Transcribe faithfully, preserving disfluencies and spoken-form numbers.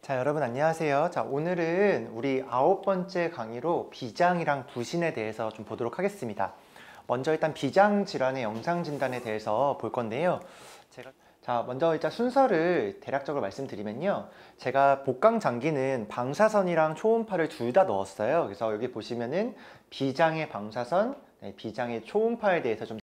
자, 여러분 안녕하세요. 자, 오늘은 우리 아홉 번째 강의로 비장이랑 부신에 대해서 좀 보도록 하겠습니다. 먼저 일단 비장 질환의 영상 진단에 대해서 볼 건데요. 제가 자, 먼저 일단 순서를 대략적으로 말씀드리면요. 제가 복강 장기는 방사선이랑 초음파를 둘 다 넣었어요. 그래서 여기 보시면은 비장의 방사선, 네, 비장의 초음파에 대해서 좀